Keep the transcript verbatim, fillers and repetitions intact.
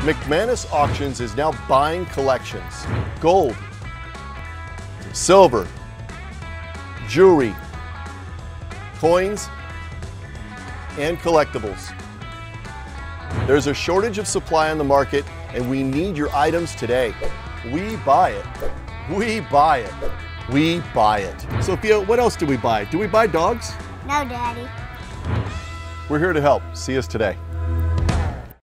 McManus Auctions is now buying collections: gold, silver, jewelry, coins, and collectibles. There's a shortage of supply on the market and we need your items today. We buy it. We buy it. We buy it. Sophia, what else do we buy? Do we buy dogs? No, Daddy. We're here to help. See us today.